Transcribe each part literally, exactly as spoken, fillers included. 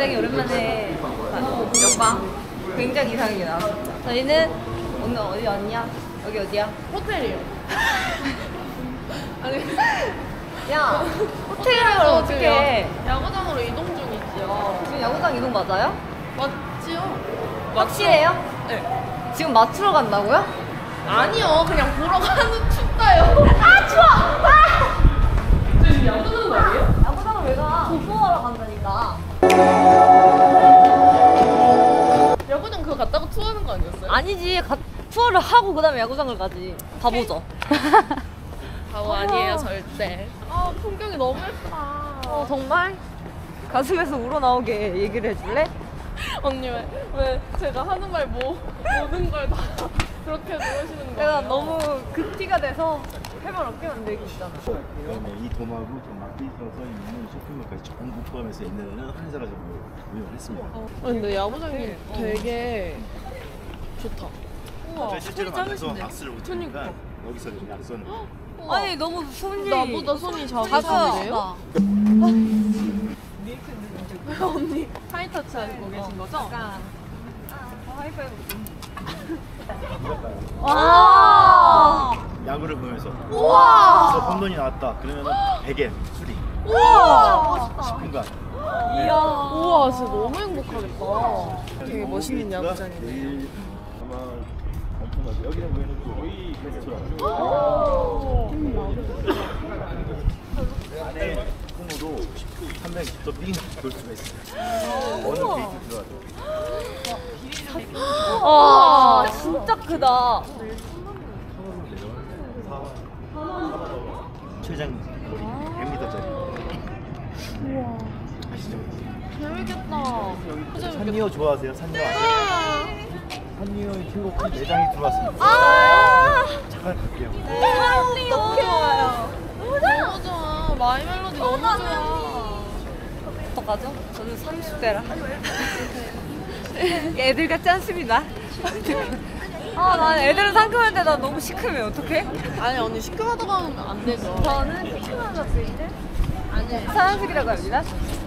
굉장히 오랜만에 옆방 굉장히 이상하게 나왔습니다. 저희는 오늘 어디 왔냐? 여기 어디야? 호텔이요. 아니 야 호텔을 어떻게 야구장으로 이동 중이지요. 지금 야구장 이동 맞아요? 맞지요? 확실해요? 네. 지금 맞추러 간다고요? 아니요, 그냥 보러 가는 춥다요. 아 추워! 아! 지금 야구장 거 아니에요? 야구장을 왜 가? 공부하러 간다니까. 야구장 그거 갔다가 투어하는 거 아니었어요? 아니지, 가, 투어를 하고 그 다음에 야구장을 가지. 바보죠. 바보 아니에요, 절대. 아, 풍경이 너무 예쁘다. 어, 정말? 가슴에서 우러나오게 얘기를 해줄래? 언니 왜, 왜 제가 하는 말 뭐, 모든 걸 다 그렇게 누르시는 거예요? 내가 너무 극티가 돼서 할 말 없게 만들기 있잖아. 그다음에 이 돔하고 좀 막대기가 써 있는 쇼핑몰까지 전부 포함해서 옛날에는 한자라서 운영을 했습니다. 어, 근데 야구장이 네. 되게 좋다. 우와, 저희 실제로 손이 만나서 작으신데요? 악수를 못하니까 그러니까. 여기서 좀 약손을 아니 너무 손이 나보다 손이 작으신데요? 언니 하이터치 하고 계신 거죠? 약간 하이파이브 와! 야구를 보면서 우와! 그래서 홈런이 나왔다 그러면은 베개 수리 우와! 멋있다. 십 분간 이야. 우와, 진짜 너무 행복하겠다. 되게 멋있는 우리가 야구장이네요. 내일 아마 엄청나죠. 여기는 보이는 거의 레스토랑 안에 부모도 한 명이 더 빙 돌 수가 있어요. 어느 게이트 들어가도 와 진짜 크다. 최장 거리 백 미터짜리 우와. 아시죠? 재밌겠다. 산리오 좋아하세요? 산리오 아세요? 산리오 킹오프 매장이 들어왔습니다. 아 잠깐 갈게요. 산리오 너무 좋아. 마이 멜로디 너무 좋아. 어떡하죠? 저는 삼십 대라 애들 같지 않습니다. 아, 난 애들은 상큼한데 난 너무 시큼해. 어떡해? 아니, 언니 시큼하다고 하면 안 되죠. 저는 시큼한 것들인데 아니. 사랑스리라고 합니다.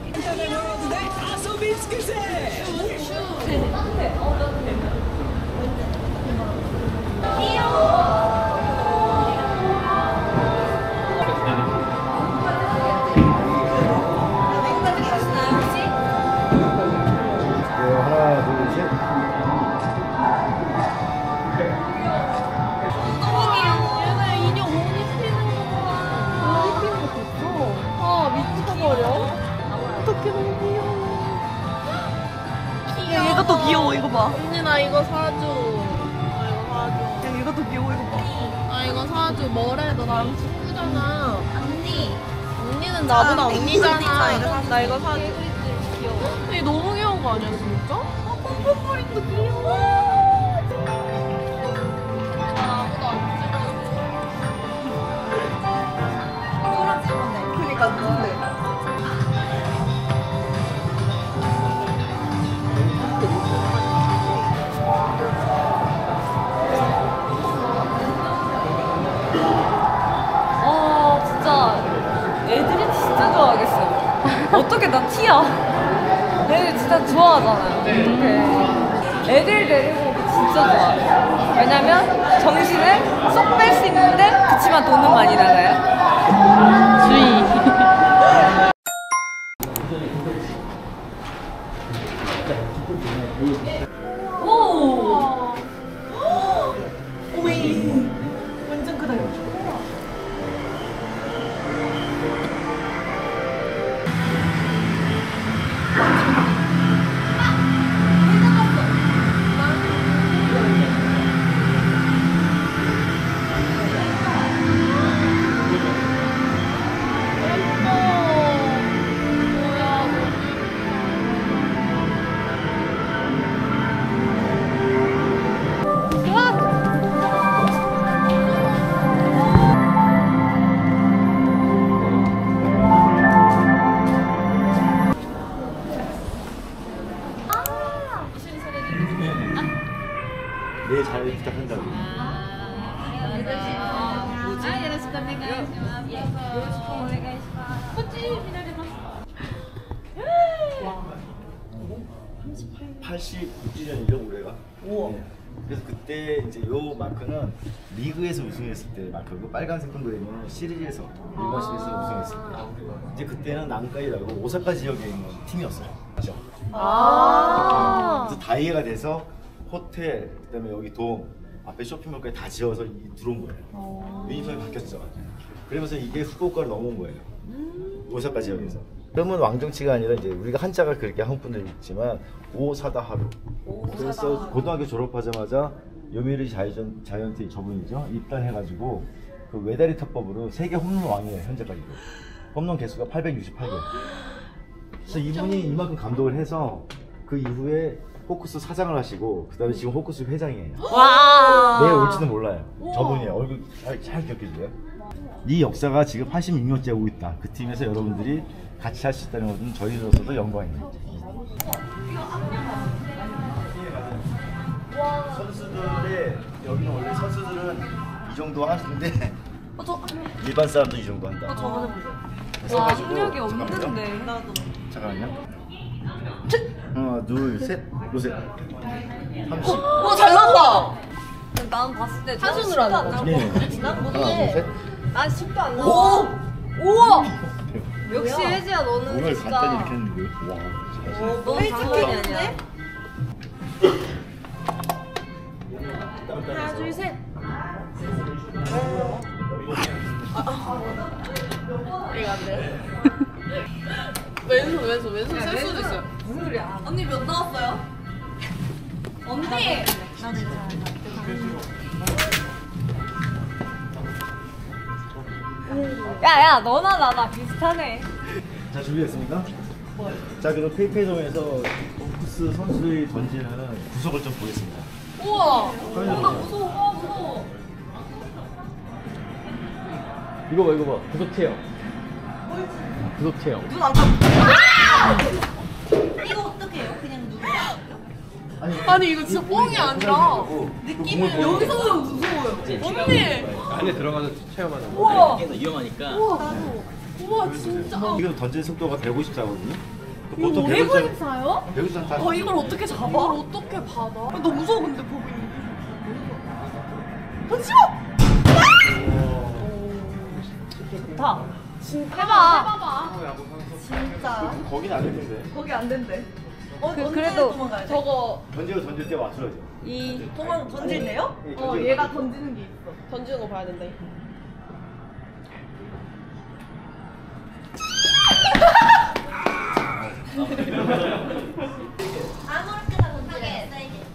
하나, 둘, 셋. 얘네 인형 옷 입히는 거 봐. 옷 입히는 것도 있어. 아, 미쳐버려. 어떡해, 너무 귀여워. 야, 얘가 더 귀여워. 이거 봐. 언니, 나 이거 사줘. 나 이거 사줘. 야, 얘가 더 귀여워. 이거 봐. 나 이거 사줘. 뭐래? 너 나랑 친구잖아. 언니. 언니는 나보다 언니잖아. 나 이거 사줘. 귀여워. 얘 너무 귀여운 거 아니야, 진짜? 아, pompo머리도 귀여워. 나보다 안 찍어. 그니까 누군데? 아 진짜 애들이 진짜 좋아하겠어요. 어떻게 나 티야? 애들 진짜 좋아하잖아요. 어떡해. 애들 데리고 오기 진짜 좋아해요. 왜냐면 정신을 쏙 뺄 수 있는데 그치만 돈은 많이 나가요. 주의. 오! 오이! 완전 크다 이거. 네, 잘 부탁한다고. 팔십육 주년이죠 올해가. 우와. 네. 그래서 그때 이제 요 마크는 리그에서 우승했을 때 마크고 빨간색 동그라미는 시리즈에서 일본 시리즈에서 우승했을 때 이제 그때는 난카이라고 오사카 지역에 있는 팀이었어요. 그렇죠? 아. 그래서 다이애가 돼서 호텔 그다음에 여기 돔 앞에 쇼핑몰까지 다 지어서 이- 들어온 거예요. 유니폼이 바뀌었죠. 그러면서 이게 후쿠오카로 넘어온 거예요. 오사카 지역에서. 그러면 왕정치가 아니라 이제 우리가 한자가 그렇게 한 분들 있지만 오사다 하루. 그래서 고등학교 졸업하자마자 요미우리 자이언, 자이언트 저분이죠 입단해가지고 그 외다리 특법으로 세계 홈런 왕이에요 현재까지도. 홈런 개수가 팔백육십팔 개. 그래서 이분이 이만큼 감독을 해서 그 이후에 호크스 사장을 하시고 그다음에 지금 호크스 회장이에요. 와. 내일 올지도 몰라요. 저분이에요. 얼굴 잘, 잘 기억해주세요. 이 역사가 지금 팔십육 년째 오고 있다. 그 팀에서 여러분들이 같이 할 수 있다는 것은 저희로서도 영광입니다. 선수들의 여기는 원래 선수들은 이 정도 하는데 어, 저, 일반 사람도 이 정도 한다. 어, 저거 해보세요. 와, 그래가지고 학력이 잠깐만요. 없는데. 나도. 잠깐만요. 하나, 둘, 셋, 로셋. 삼십. 어, 잘 나온다! 난 봤을 때 한 손으로 하는 거죠? 네. 난 하나, 둘, 못해. 셋. 난 십도 안 오! 나와. 우와. 역시 뭐야? 혜지야 너는 오늘 진짜 간단히 이렇게 했는데. 와. 어, 너무 장난이 아니야. 하나, 둘, 셋. 이거 안 돼. 왼손, 왼손, 왼손 쓸 수도 있어요. 무슨 소리야? 언니 몇 나왔어요? 언니. 야야 너나 나나 비슷하네. 자, 준비됐습니까? 자, 그럼 페이페이돔에서 호크스 선수들이 던지는 구석을 좀 보겠습니다. 우와! 어, 나 무서워, 아, 무서워. 이거 봐 이거 봐 구속 체형 구속 체형 눈 안 감고. 이거 어떻게 해요? 그냥 눈 감고. 아니, 이거 진짜 뻥이 아니라 느낌이 여기서 보면 무서워요. 언니! 안에 들어가서 체험하는 거 우와. 위험하니까 우와, 진짜. 이거 던지는 속도가 백오십사거든요. 이거 보통 백오십사요? 백오십사 다. 어, 이걸 어떻게 잡아? 이걸 어떻게 받아? 아, 너무 무서워, 근데 보기. 잠시만! 좋다. 진짜 해봐. 해봐봐. 진짜. 거긴 안 했는데. 거기 안 된대. 어, 그- 언제 그래도 도망가야 돼? 저거 던지고 던질 때 맞추러져. 이 도망 던질래요? 예, 어, 던지고 얘가 던지고. 던지는 게 있어. 던지는 거 봐야 된대. 아무렇게나 던지게.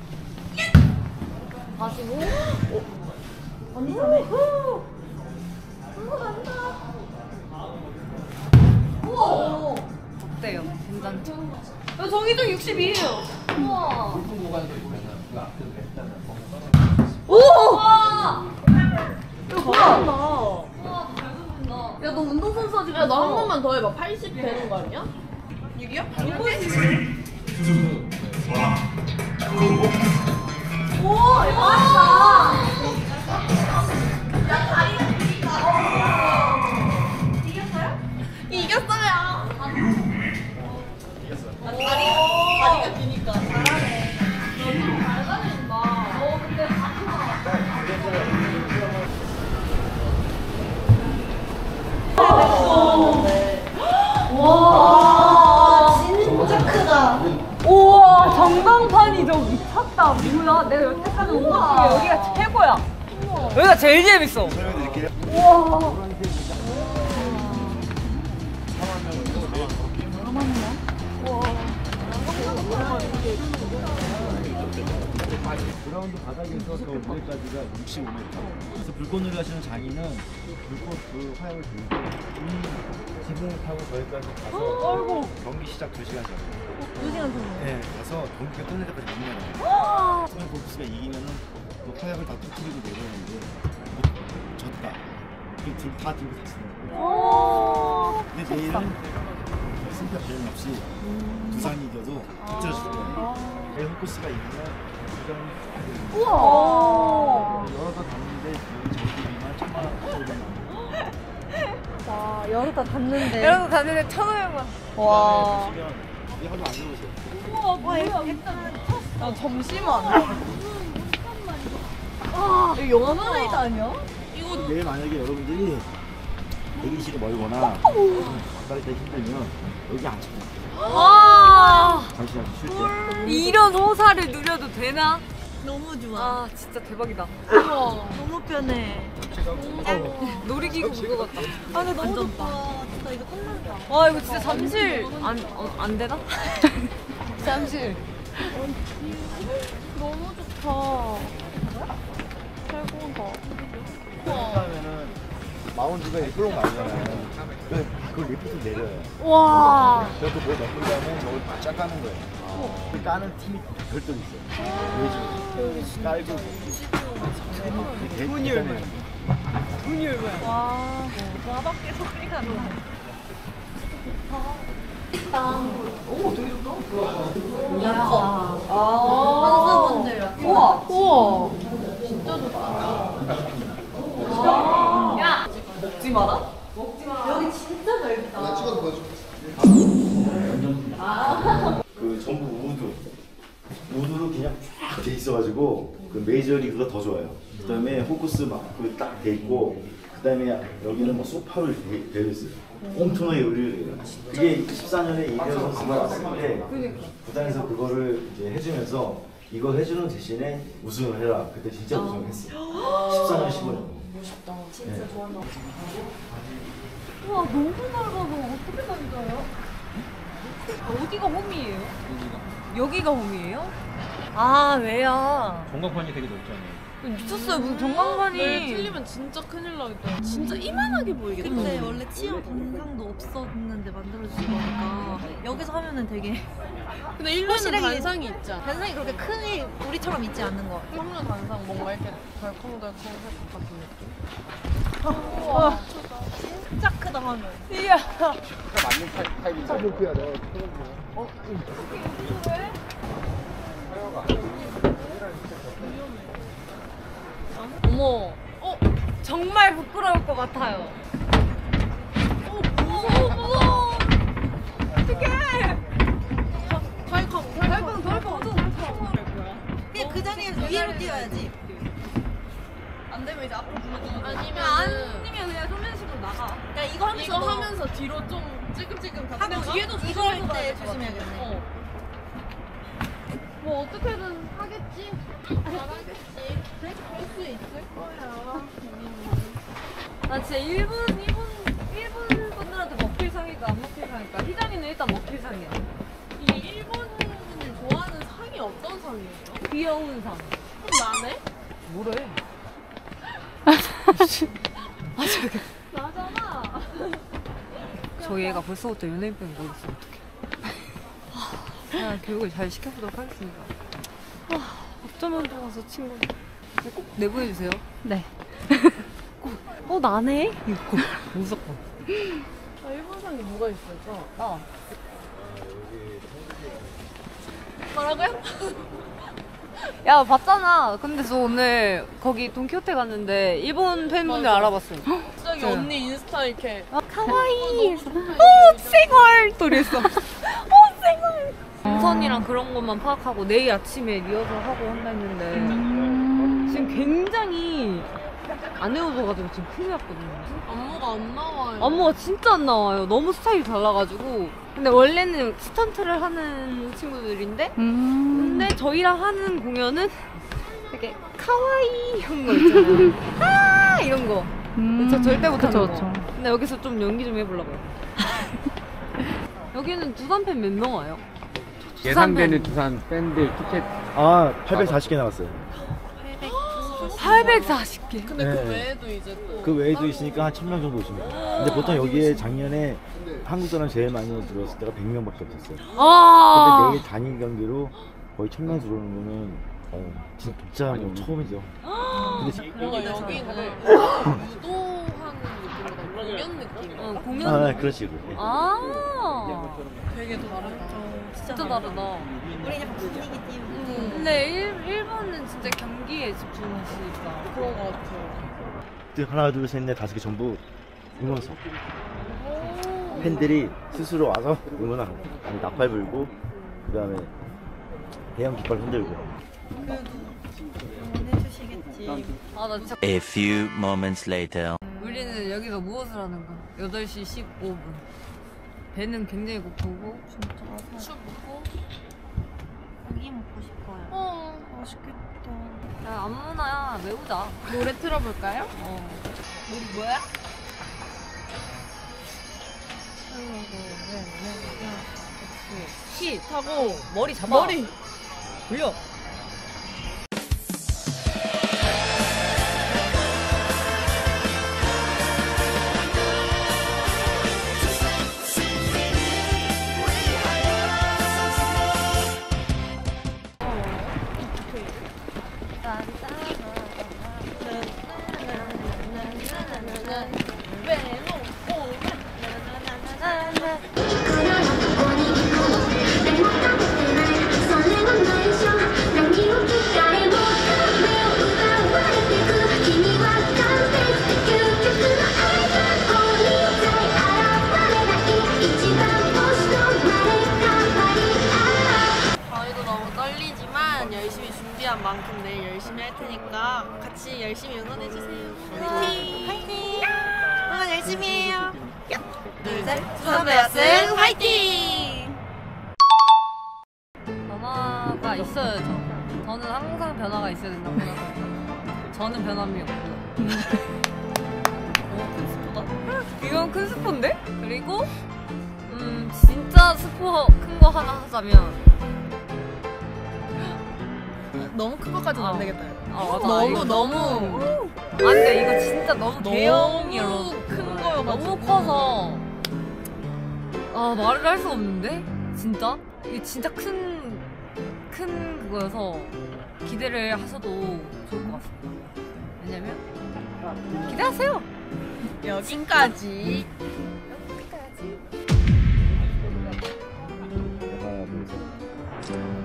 다시고. 언니 전에. 그거 난다. 우와. 어때요? 괜찮죠? 야, 저기도 육십이에요. 우와. 오! 와! 이거 잘한다. 우와 잘 붙는다. 야, 너 운동선수 지금. 야, 너 한 번만 더 해봐. 팔십 되는 거 아니야? 육이야? 오, 대박이다. 야, 다리가 기니까. 이겼어요? 이겼어요. 아, 다리, 다리가 기니까. 잘하네. 너무 잘 다닌다. 어, 근데 와, 진짜 크다. 우와 전광판이 저 미쳤다. 뭐야? 내가 여태까지 온 것 중에 여기가 최고야. 여기가 제일 재밌어. 설명드릴게요. 우와. 그라운드 바닥에서 저 무게까지가 육십오 미터. 그래서 불꽃놀이 하시는 장인은 불꽃 그 화약을 들고 이 지붕을 타고 저기까지 가서 아이고. 경기 시작 두 시간 전에. 두 시간 전에. 네, 가서 경기가 끝날 때까지 밀려요. 처음에 골프스가 이기면은 그 화약을 다 터뜨리고 내려오는데 뭐, 졌다. 그 둘 다 들고 다치는 거예요. 근데 내일은 승패 배분 없이 두산이 이겨도 터뜨려줄 거예요. 내일 홈코스가 이기면 이런 우와. 여러 번 갔는데 여기 정기비만 천만 원 와, 여러 다 닿는데. 여러분 다니는 천오백만. 와. 치면 우와 뭐야 약간 아 잠시만. 아 이거 영화 플레이트 아니야? 내일 만약에 여러분들이 대기실이 멀거나 바다를 때 힘들면 여기 앉혀요. 와 잠시 잠시 쉴 때. 이런 호사를 누려도 되나? 너무 좋아. 아 진짜 대박이다. 우와. 너무 편해. 놀이기구 그거 같다. 아 근데 너무 좋다. 진짜 이거 끝난다. 와 이거 진짜 잠실 안, 어, 안 되나? 잠실. 너무 좋다. 최고다. 하면은 마운드가 이끌로 나오잖아요. 그 그걸 리프트 내려요. 와. 그래서 그걸 넣은 다음에 저걸 바짝 까는 거예요. 그 까는 팀이 별도로 있어요. 외주 깔고 돈이 얼마야? 돈이 얼마야? 와. 와밖에 소리가 나. 선수분들. 우와. 우와. 야 먹지 마라. 여기 진짜 넓다. 그 전부 우드 우드로 그냥 쫙 돼 있어가지고 그 메이저리그가 더 좋아요. 그다음에 호크스 막그딱 돼 있고 그다음에 여기는 뭐 소파로 되- 되어 있어요. 엄청나게 의리해요. 그게 십사 년에 이대호 선수가 왔을 때 구단에서 그거를 이제 해주면서 이거 해주는 대신에 우승을 해라. 그때 진짜 우승을 했어요. 십사 년, 십오 년. 멋있다. 진짜 네. 좋아한다. 우와 너무 넓어서 어떻게 다니까요? 어디가 홈이에요? 여기가 홈이에요? 아 왜요? 전광판이 되게 넓잖아요. 미쳤어요 무슨 전광판이. 틀리면 진짜 큰일 나겠다. 진짜 이만하게 보이겠다. 근데 원래 치어 단상도 없었는데 만들어주신 거니까 여기서 하면은 되게 근데 일 년은 호실하게- 단상이 있잖아. 단상이 그렇게 크게 우리처럼 있지 않는 거 같아. 삼 년 단상 뭔가 이렇게 덜컹덜컹 할 것 같은 느낌. 우와. 진짜 크다 하면. 이야. 어머. 어 정말 부끄러울 것 같아요. 어, 무서워, 무서워. 어떡해. 달컹, 달컹, 달컹, 달컹. 그냥 그 자리에서 위로 뛰어야지. 안 되면 이제 앞으로 불러주는 아니면 아니면 그냥 소면식으로 나가. 야 이거 하면서 이거 너 하면서 뒤로 좀 찔끔찔끔 하고 갔다가 뒤에도 이거 할 때 조심해야겠네. 어. 뭐 어떻게든 하겠지? 잘하겠지. 할 수 있을 거야. 나 진짜 일본 일본 일본 분들한테 먹힐 상이가 안 먹힐 상이니까 희정이는 일단 먹힐 상이야. 이 일본 분이 좋아하는 상이 어떤 상이에요? 귀여운 상. 그럼 나네? 뭐래? 나잖아. 저희 애가 벌써부터 연예인병 걸렸어 어떡해. 그냥 교육을 잘 시켜보도록 하겠습니다. 어쩌면 좋아서 친구 꼭 내보내주세요. 네. 꼭, 어 나네? 이거 꼭 무조건. 아, 일본 상이 뭐가 있을까? 어. 뭐라고요? 야 봤잖아. 근데 저 오늘 거기 돈키호테 갔는데 일본 팬분들 맞아. 알아봤어요. 갑자기 네. 언니 인스타 이렇게 어, 카와이. 오 생얼 또 이랬어. 오 생얼. 동선이랑 그런 것만 파악하고 내일 아침에 리허설 하고 한다 했는데 지금 굉장히 안 외워져가지고 지금 큰일 났거든요. 안무가 안 나와요. 안무가 진짜 안 나와요. 너무 스타일이 달라가지고. 근데 원래는 스턴트를 하는 친구들인데 근데 저희랑 하는 공연은 이렇게 카와이 이런 거 있잖아요. 아 이런 거. 저 절대 못하는 거. 근데 여기서 좀 연기 좀 해보려고요. 여기는 두산 팬 몇 명 와요? 예상되는 두산 팬들 티켓 아, 팔백사십 개 나왔어요. 팔백사십 개. 근데 네. 그 외에도 이제 또 그 외에도 있으니까 한 천 명 정도 오십니다. 근데 보통 여기에 작년에 한국 사람 제일 많이 들어왔을 때가 백 명밖에 없었어요. 아. 근데 내일 단일 경기로 거의 천 명 들어오는 거는 어, 진짜 뭐 처음이죠. 근데 지- 뭔가 여기는 유도하는 느낌보다 공연 느낌. 어, 공연. 아, 네, 그렇지. 그렇지. 아. 되게 다르다. 진짜 다르다. 우리 약간 분위기 띄우고. 음, 근데 일, 일본은 진짜 경기에 집중하시니까. 그런 거 같아요. 하나, 둘, 셋, 넷, 다섯 개 전부 응원석. 팬들이 스스로 와서 응원하고 아니 나팔 불고 그 다음에 대형 깃발 흔들고. 응원해주시겠지. 아 나 진짜 A few moments later. 우리는 여기서 무엇을 하는가? 여덟 시 십오 분. 배는 굉장히 고프고 진짜 춥고 고기 먹고 싶어요. 어, 맛있겠다. 야 아무나 외우자. 노래 틀어볼까요? 어. 우리 뭐야? 시 타고 머리 잡아. 머리. 돌려. 저희도 너무 떨리지만 열심히 준비한 만큼 내일 열심히 할 테니까 같이 열심히 응원해주세요. 화이팅! 화이팅! 응원 열심히 해요. 둘, 셋. 수선배 여승 화이팅! 변화가 있어야죠. 저는 항상 변화가 있어야 된다고 생각해요. 저는 변함이 없고요. 오, 큰 스포다. 이건 큰 스포인데? 그리고 음 진짜 스포 큰 거 하나 하자면 너무 큰 것까지는 아. 안 되겠다. 아 맞아. 너무 이거 너무 아 근데 이거 진짜 너무 대형이라 너무 큰 거여가지고 너무 커서 아 말을 할 수가 없는데 진짜 이게 진짜 큰 큰 그거여서 기대를 하셔도 좋을 것 같습니다. 왜냐면 기대하세요. 여기까지. 하나 둘 셋.